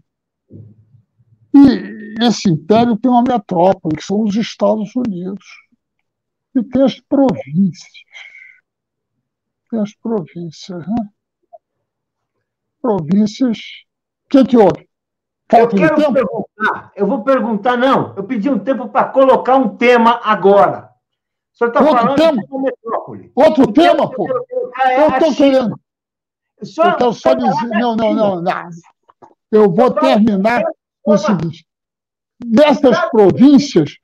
E esse império tem uma metrópole, que são os Estados Unidos. E tem as províncias. Né? Províncias. O que houve? Falta eu quero perguntar. Eu vou perguntar, não. Eu pedi um tempo para colocar um tema agora. O senhor está falando tema? de metrópole. Outro tema, pô? Eu estou querendo. Eu quero só dizer. Não. Eu vou terminar com o seguinte. Nessas províncias,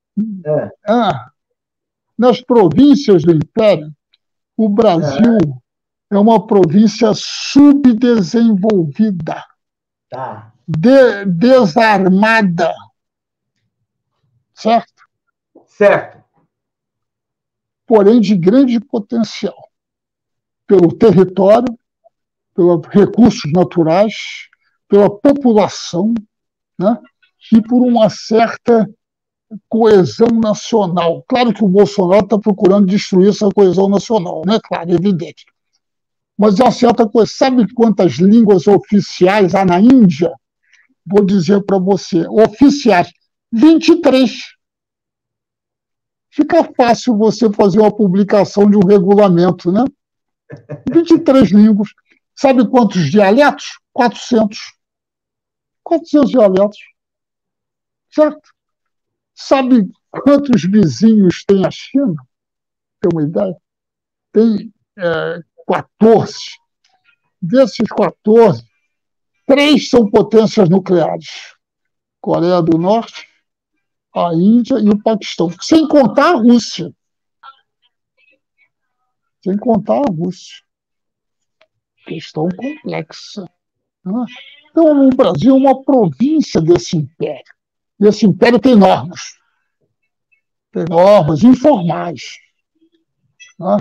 nas províncias do Império, o Brasil é uma província subdesenvolvida. Tá. desarmada, certo? Certo. Porém de grande potencial, pelo território, pelos recursos naturais, pela população, né? E por uma certa coesão nacional. Claro que o Bolsonaro está procurando destruir essa coesão nacional, né? Claro, evidente. Mas é uma certa coisa. Sabe quantas línguas oficiais há na Índia? Vou dizer para você. Oficiais. 23. Fica fácil você fazer uma publicação de um regulamento, né? 23 línguas. Sabe quantos dialetos? 400. 400 dialetos. Certo? Sabe quantos vizinhos tem a China? Tem uma ideia? Tem 14. Desses 14, 3 são potências nucleares. Coreia do Norte, a Índia e o Paquistão. Sem contar a Rússia. Sem contar a Rússia. Questão complexa. Né? Então, o Brasil é uma província desse império. E esse império tem normas. Tem normas informais. Né?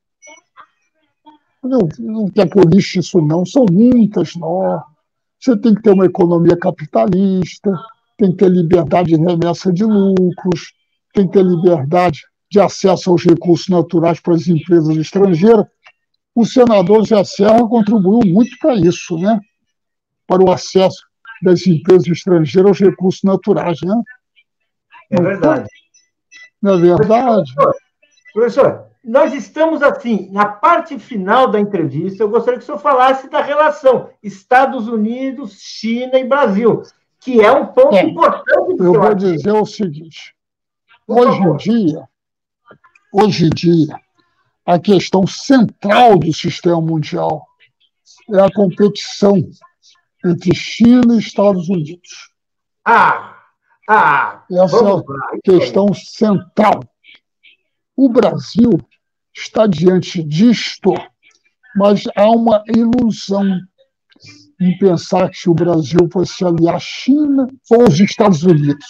Não quer que eu lixe isso, não. São muitas normas. Você tem que ter uma economia capitalista, tem que ter liberdade de remessa de lucros, tem que ter liberdade de acesso aos recursos naturais para as empresas estrangeiras. O senador Zé Serra contribuiu muito para isso, né? Para o acesso das empresas estrangeiras aos recursos naturais, né? É verdade. Não é verdade? Professor, nós estamos, assim, na parte final da entrevista, eu gostaria que o senhor falasse da relação Estados Unidos, China e Brasil, que é um ponto importante do eu seu vou artigo. dizer o seguinte, Por favor. hoje em dia, a questão central do sistema mundial é a competição entre China e Estados Unidos. Essa é vamos a lá. questão central. O Brasil está diante disto, mas há uma ilusão em pensar que o Brasil vai se aliar à China ou aos Estados Unidos.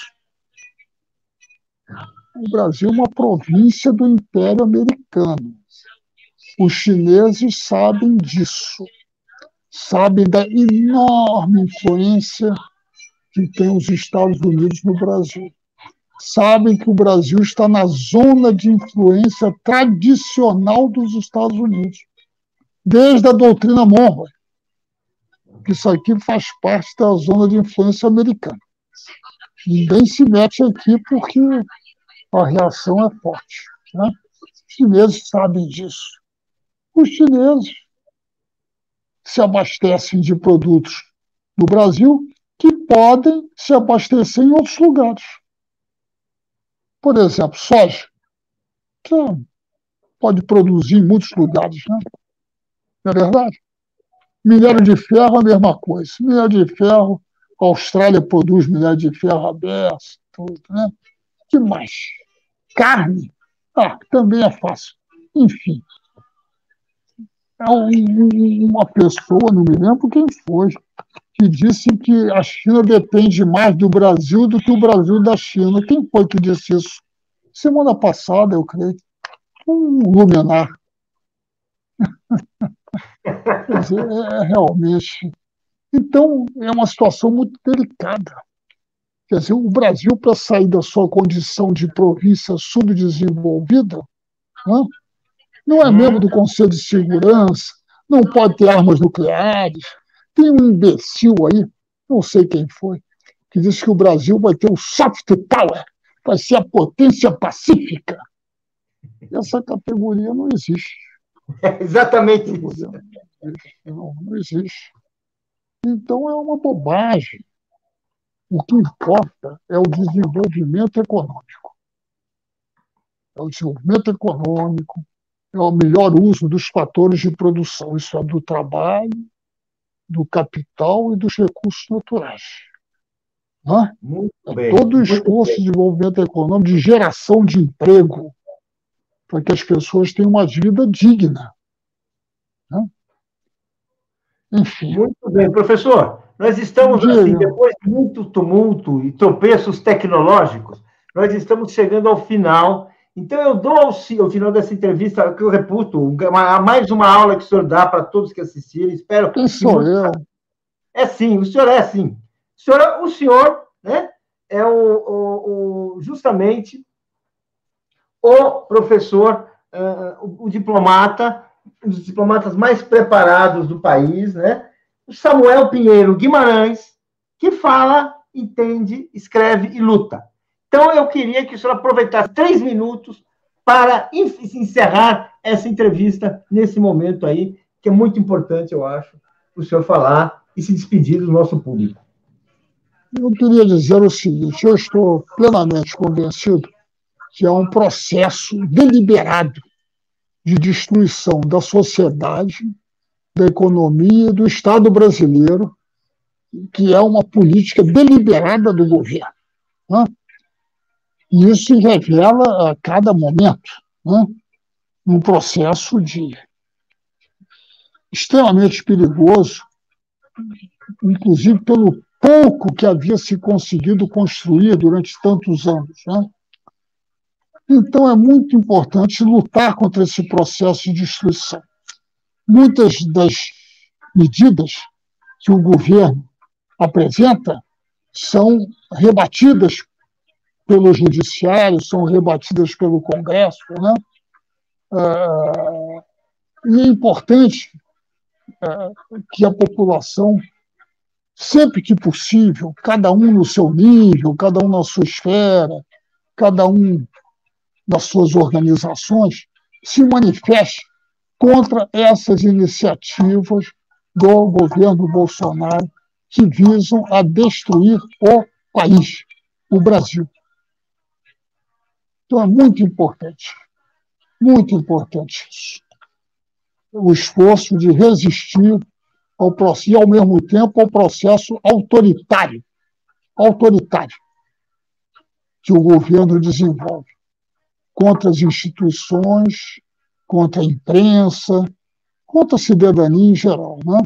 O Brasil é uma província do Império Americano. Os chineses sabem disso, sabem da enorme influência que tem os Estados Unidos no Brasil. Sabem que o Brasil está na zona de influência tradicional dos Estados Unidos, desde a doutrina Monroe, que isso aqui faz parte da zona de influência americana. Ninguém se mete aqui porque a reação é forte. Né? Os chineses sabem disso. Os chineses se abastecem de produtos no Brasil que podem se abastecer em outros lugares. Por exemplo, soja, que pode produzir em muitos lugares, né? Não é verdade? Minério de ferro é a mesma coisa. Minério de ferro, a Austrália produz minério de ferro aberto, tudo, né? O que mais? Carne? Também é fácil. Enfim. Uma pessoa, não me lembro quem foi, que disse que a China depende mais do Brasil do que o Brasil da China. Quem foi que disse isso? Semana passada, eu creio. Um luminar. Quer dizer, realmente. Então, é uma situação muito delicada. Quer dizer, o Brasil, para sair da sua condição de província subdesenvolvida, né, não é membro do Conselho de Segurança, não pode ter armas nucleares. Tem um imbecil aí, não sei quem foi, que disse que o Brasil vai ter o soft power, vai ser a potência pacífica. Essa categoria não existe. Exatamente isso. Não existe. Então, é uma bobagem. O que importa é o desenvolvimento econômico. É o desenvolvimento econômico, é o melhor uso dos fatores de produção. Isso é do trabalho, do capital e dos recursos naturais. Né? Muito bem. Todo o esforço de desenvolvimento econômico, de geração de emprego, para que as pessoas tenham uma vida digna. Né? Enfim. Muito bem. Professor, Nós estamos, assim, depois de muito tumulto e tropeços tecnológicos, nós estamos chegando ao final. Então, eu dou ao final dessa entrevista, que eu reputo, mais uma aula que o senhor dá para todos que assistirem. Espero Quem sou eu? É sim, o senhor é sim. O senhor, né, é justamente o professor, o diplomata, um dos diplomatas mais preparados do país, né? O Samuel Pinheiro Guimarães, que fala, entende, escreve e luta. Então, eu queria que o senhor aproveitasse 3 minutos para encerrar essa entrevista nesse momento aí, que é muito importante, eu acho, para o senhor falar e se despedir do nosso público. Eu queria dizer o seguinte: eu estou plenamente convencido que é um processo deliberado de destruição da sociedade, da economia e do Estado brasileiro, que é uma política deliberada do governo, né? E isso se revela a cada momento, né? Um processo extremamente perigoso, inclusive pelo pouco que havia se conseguido construir durante tantos anos, né? Então, é muito importante lutar contra esse processo de destruição. Muitas das medidas que o governo apresenta são rebatidas pelo Judiciário, são rebatidas pelo Congresso, né? E é importante que a população, sempre que possível, cada um no seu nível, cada um na sua esfera, cada um das suas organizações, se manifeste contra essas iniciativas do governo Bolsonaro que visam a destruir o país, o Brasil. Então, é muito importante isso. O esforço de resistir ao processo, e, ao mesmo tempo, ao processo autoritário que o governo desenvolve contra as instituições, contra a imprensa, contra a cidadania em geral, né?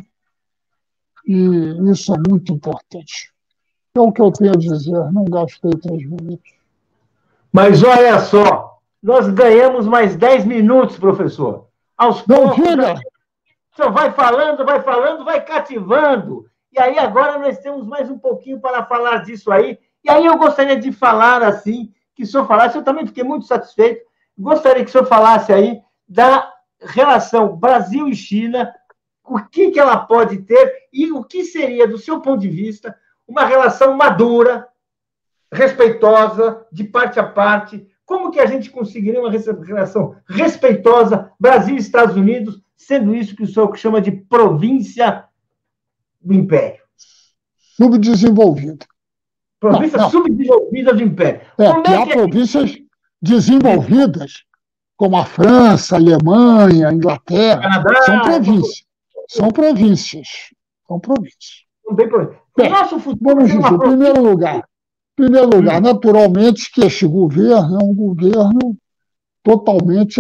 E isso é muito importante. É o que eu tenho a dizer, não gastei 3 minutos. Mas olha só, nós ganhamos mais 10 minutos, professor. Aos poucos, o senhor vai falando, vai cativando. E aí agora nós temos mais um pouquinho para falar disso aí. E aí eu gostaria de falar assim, que o senhor falasse, eu também fiquei muito satisfeito, gostaria que o senhor falasse aí da relação Brasil e China, o que ela pode ter e o que seria, do seu ponto de vista, uma relação madura, respeitosa, de parte a parte. Como que a gente conseguiria uma relação respeitosa Brasil e Estados Unidos, sendo isso que o senhor chama de província do Império? Subdesenvolvida. Província subdesenvolvida do Império. Há províncias desenvolvidas, como a França, a Alemanha, a Inglaterra, Canadá, são províncias. Não tem problema. Nosso futuro vamos dizer, em primeiro lugar, naturalmente, que este governo é um governo totalmente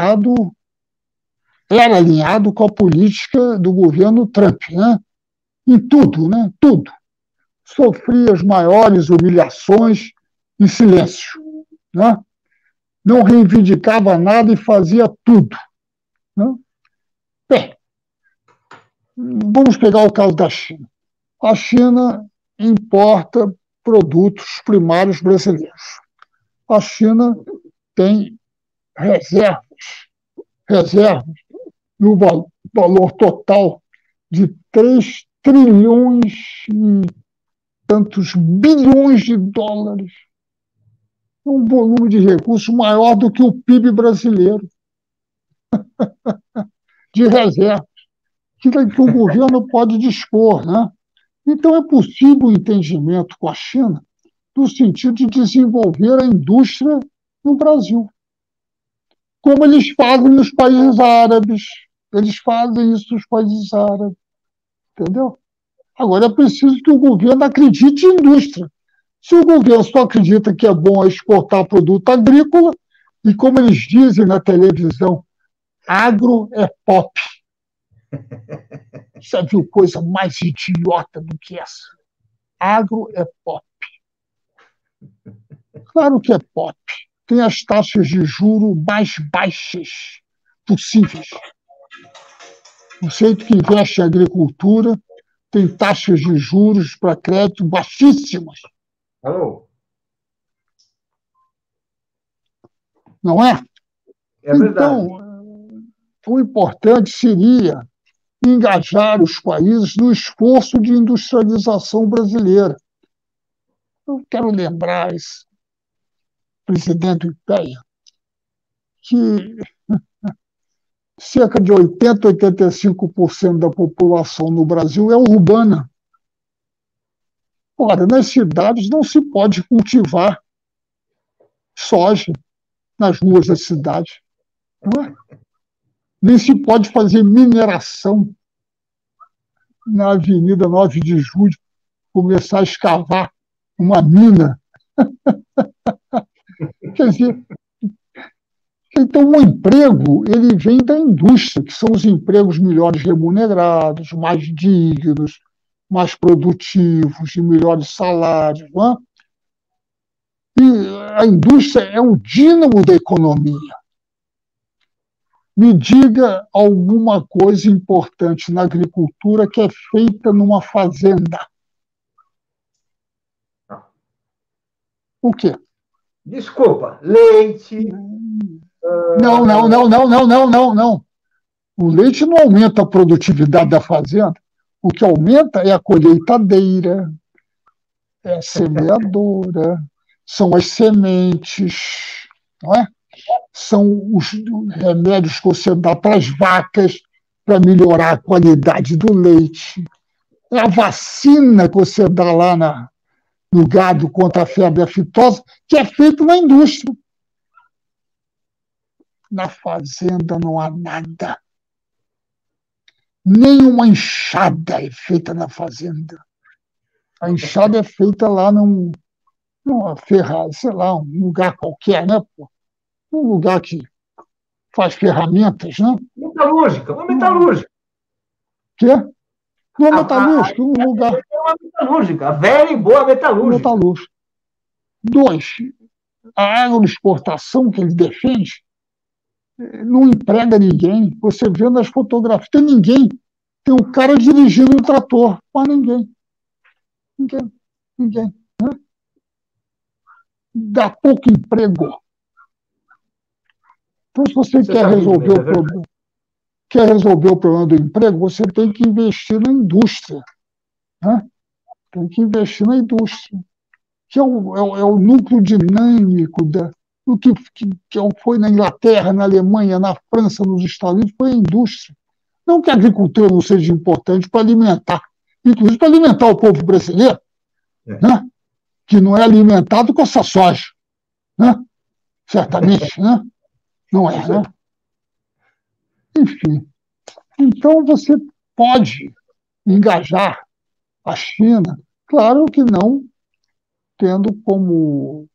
era alinhado com a política do governo Trump, né? Em tudo, né? Tudo. Sofria as maiores humilhações em silêncio, né? Não reivindicava nada e fazia tudo, né? Bem, vamos pegar o caso da China. A China importa produtos primários brasileiros. A China tem reservas no valor total de 3 trilhões e tantos bilhões de dólares. É um volume de recursos maior do que o PIB brasileiro de reservas que o governo pode dispor, né? Então, é possível o entendimento com a China no sentido de desenvolver a indústria no Brasil, como eles fazem nos países árabes. Eles fazem isso nos países árabes, entendeu? Agora, é preciso que o governo acredite em indústria. Se o governo só acredita que é bom exportar produto agrícola, e como eles dizem na televisão, agro é pop. Você viu coisa mais idiota do que essa? Agro é pop. Claro que é pop. Tem as taxas de juros mais baixas possíveis. O jeito que investe em agricultura tem taxas de juros para crédito baixíssimas. Alô? Não é? É verdade. Então, o importante seria engajar os países no esforço de industrialização brasileira. Eu quero lembrar esse presidente do IPEA que cerca de 80, 85% da população no Brasil é urbana. Ora, nas cidades não se pode cultivar soja nas ruas da cidade. Não é? Nem se pode fazer mineração na Avenida 9 de Julho, começar a escavar uma mina. Quer dizer, então o emprego ele vem da indústria, que são os empregos melhores remunerados, mais dignos, mais produtivos, de melhores salários. Não é? E a indústria é o dínamo da economia. Me diga alguma coisa importante na agricultura que é feita numa fazenda. O quê? Desculpa, leite. Não. O leite não aumenta a produtividade da fazenda. O que aumenta é a colheitadeira, é a semeadora, são as sementes, não é? São os remédios que você dá para as vacas para melhorar a qualidade do leite. É a vacina que você dá lá no gado contra a febre aftosa, que é feito na indústria. Na fazenda não há nada. Nenhuma enxada é feita na fazenda. A enxada é feita lá numa ferrada, sei lá, um lugar qualquer, né? Um lugar que faz ferramentas, né? Metalúrgica, uma metalúrgica. Quê? Não é metalúrgica, um lugar. É uma metalúrgica, a velha e boa metalúrgica. Metalúrgica. 2, a agroexportação que ele defende não emprega ninguém. Você vê nas fotografias, tem ninguém. Tem um cara dirigindo um trator, mas ninguém. Ninguém. Né? Dá pouco emprego. Então, se você quer resolver o problema, do emprego, você tem que investir na indústria. Né? Tem que investir na indústria, que é o núcleo dinâmico do que foi na Inglaterra, na Alemanha, na França, nos Estados Unidos, foi a indústria. Não que a agricultura não seja importante para alimentar, inclusive para alimentar o povo brasileiro, né? Que não é alimentado com essa soja. Né? Certamente, né? Não é, né? Enfim. Então, você pode engajar a China, claro que não tendo como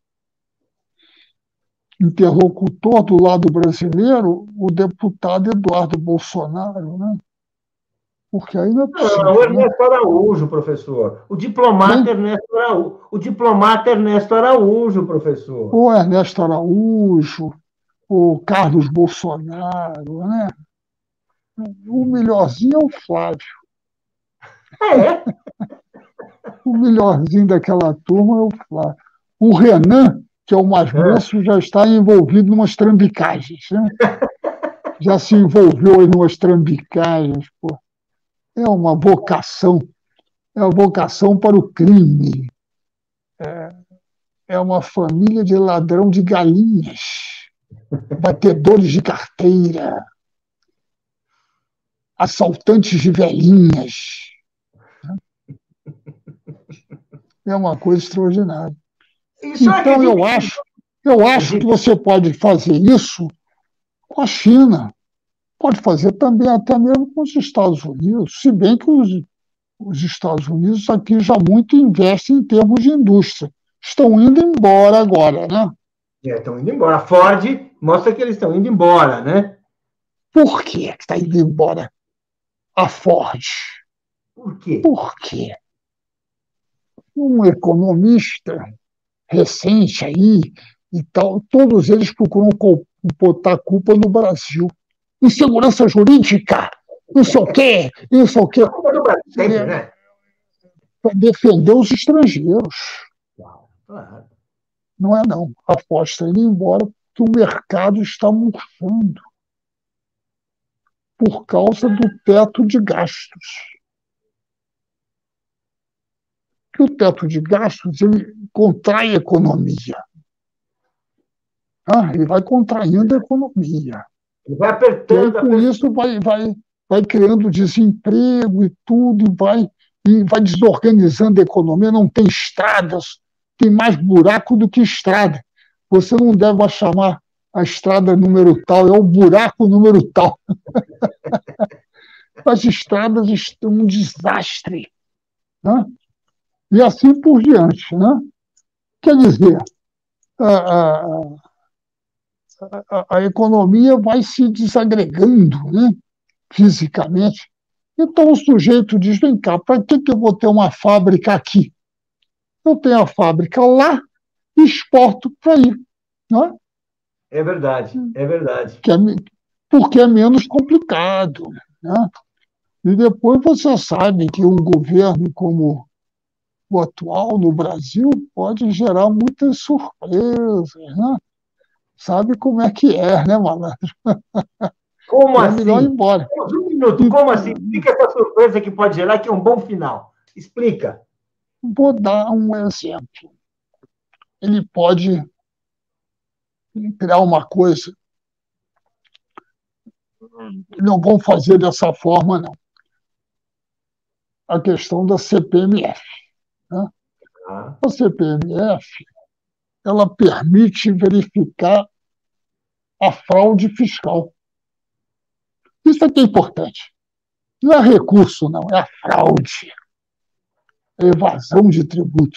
interlocutor do lado brasileiro o deputado Eduardo Bolsonaro, né? Porque aí não é possível. Não, o Ernesto Araújo, professor. O diplomata Ernesto Araújo. O diplomata Ernesto Araújo, professor. O Ernesto Araújo, o Carlos Bolsonaro, né? O melhorzinho é o Flávio. É? O melhorzinho daquela turma é o Flávio. O Renan, que é o mais moço, já está envolvido em umas trambicagens. Né? Já se envolveu em umas trambicagens. Pô. É uma vocação. É uma vocação para o crime. É uma família de ladrão de galinhas, batedores de carteira, assaltantes de velhinhas. É uma coisa extraordinária. Então, eu acho que você pode fazer isso com a China. Pode fazer também até mesmo com os Estados Unidos, se bem que os Estados Unidos aqui já muito investem em termos de indústria. Estão indo embora agora, né? Estão indo embora. A Ford mostra que eles estão indo embora, né? Por que está indo embora a Ford? Por quê? Por quê? Um economista recente aí e tal, todos eles procuram botar a culpa no Brasil. Insegurança jurídica, não sei o quê, não sei o quê. Sempre, né? Para defender os estrangeiros. Claro. Não é não. Aposta ele embora porque o mercado está murchando por causa do teto de gastos. Que o teto de gastos ele contrai a economia. Ele vai contraindo a economia. Ele vai E aí, apertando. com isso, vai criando desemprego e tudo, e vai desorganizando a economia. Não tem estradas, tem mais buraco do que estrada. Você não deve mais chamar a estrada número tal, é o buraco número tal. As estradas estão um desastre. Né? E assim por diante. Né? Quer dizer, a economia vai se desagregando, né? Fisicamente. Então o sujeito diz, vem cá, para que eu vou ter uma fábrica aqui? Eu tenho a fábrica lá e exporto para aí. Não é? É verdade, é verdade. Porque é menos complicado. Né? E depois você sabe que um governo como o atual no Brasil pode gerar muitas surpresas. Né? Sabe como é que é, né, malandro? Como É assim? melhor ir embora. Um minuto, como assim? Explica essa surpresa que pode gerar, que é um bom final. Explica. Vou dar um exemplo. Ele pode criar uma coisa. Não vão fazer dessa forma, não. A questão da CPMF. Né? A CPMF ela permite verificar a fraude fiscal. Isso aqui é importante. Não é recurso, não, é a fraude. É evasão de tributos.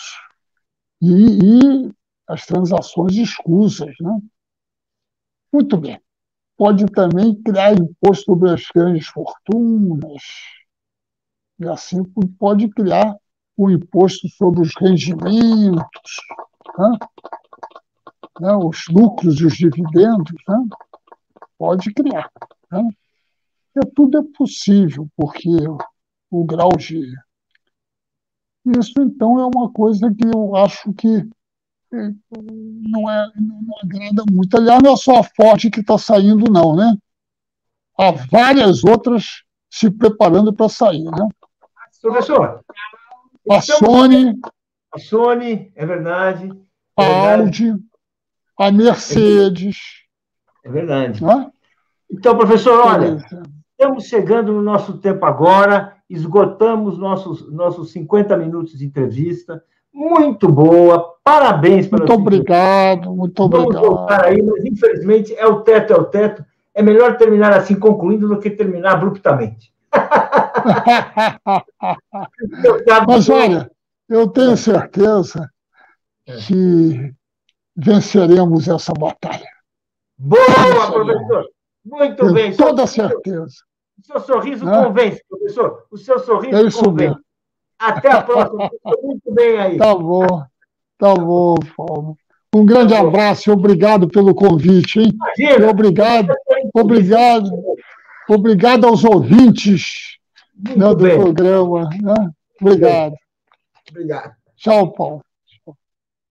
E as transações escusas. Né? Muito bem. Pode também criar imposto sobre as grandes fortunas. E assim pode criar o imposto sobre os rendimentos, né? Os lucros e os dividendos. Né? Pode criar. Né? Tudo é possível, porque o grau de. Isso, então, é uma coisa que eu acho que não agrada muito. Aliás, não é só a Ford que está saindo, não, né? Há várias outras se preparando para sair, né? Professor, A Sony, é verdade. a Audi, a Mercedes. É verdade. Né? Então, professor, olha, estamos chegando no nosso tempo agora, esgotamos nossos 50 minutos de entrevista. Muito boa, parabéns pela Muito obrigado, muito obrigado. Vamos voltar aí, mas infelizmente é o teto. É melhor terminar assim, concluindo, do que terminar abruptamente. Mas olha, eu tenho certeza que venceremos essa batalha. Boa, professor! Muito bem. Com toda certeza. O seu sorriso convence, professor. O seu sorriso é isso convence. Mesmo. Até a próxima. Muito bem aí. Tá bom, Paulo. Um grande abraço e obrigado pelo convite, hein? Imagina, obrigado aos ouvintes do programa. Né? Obrigado. Obrigado. Tchau, Paulo.